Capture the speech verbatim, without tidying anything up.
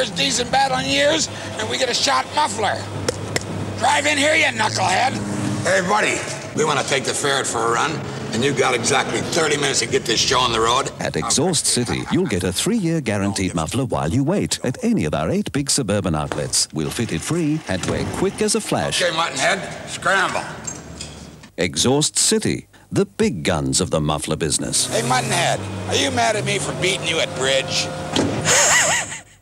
first decent battle in years, and we get a shot muffler. Drive in here, you knucklehead. Hey, buddy, we want to take the ferret for a run, and you've got exactly thirty minutes to get this show on the road. At Exhaust City, you'll get a three-year guaranteed muffler while you wait at any of our eight big suburban outlets. We'll fit it free and we're quick as a flash. Okay, Muttonhead, scramble. Exhaust City, the big guns of the muffler business. Hey, Muttonhead, are you mad at me for beating you at bridge?